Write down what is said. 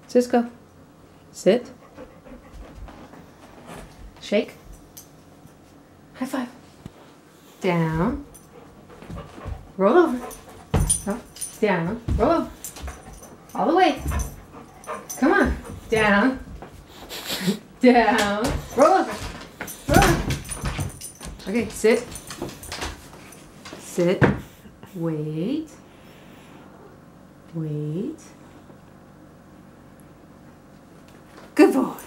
Cisco, sit. Shake. High five. Down. Roll over. Up. Down. Roll over. All the way. Come on. Down. Down. Roll over. Roll over. Okay, sit. Sit. Wait. Wait. Good boy.